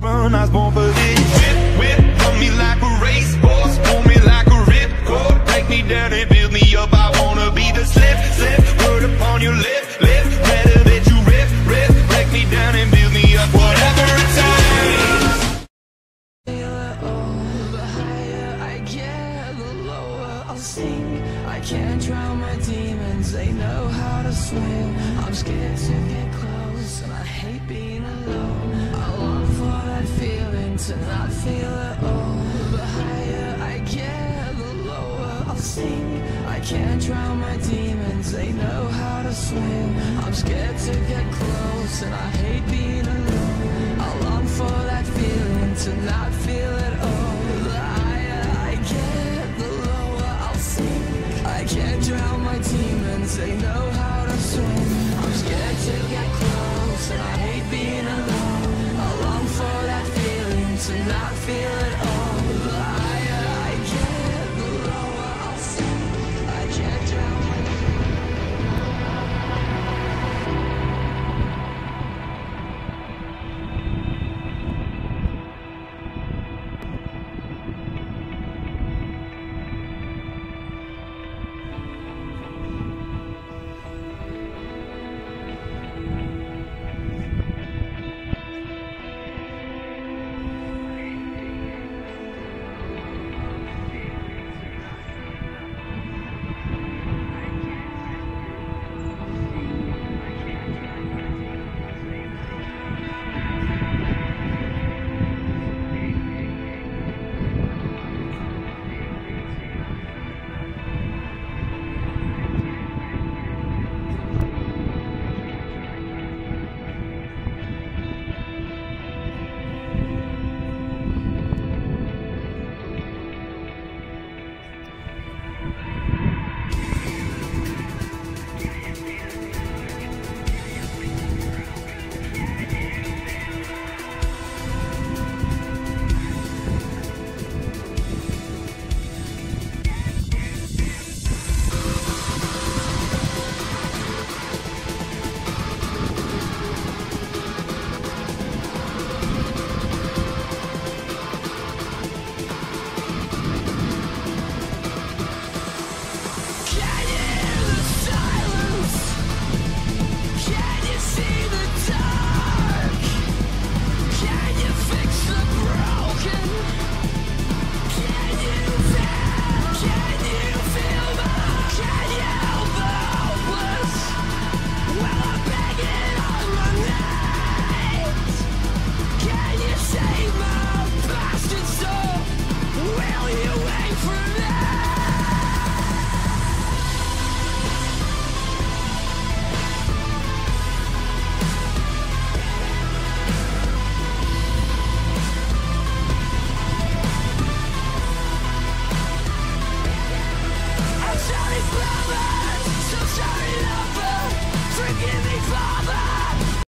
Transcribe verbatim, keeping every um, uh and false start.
Run, I was born for this. Whip, whip, run me like a racehorse, pull me like a ripcord, take me down and build me up. I wanna be the slip, slip, word upon your lip, lip. Better that you rip, rip, break me down and build me up. Whatever it takes. The higher I get, the lower I'll sink. I can't drown my demons, they know how to swim. I'm scared to get close, and I hate being alone. I long for that feeling to not feel at all. The higher I get, the lower I'll sink. I can't drown my demons, they know how to swim. I'm scared to get close, and I hate being alone. I long for that feeling to not feel at all. The higher I get, the lower I'll sink. I can't drown my demons, they know how to swim. I'm scared to get close, and I hate being alone. I long for that feeling to not feel at all. The higher I get, the lower I'll sink. I can't drown my Forgive me for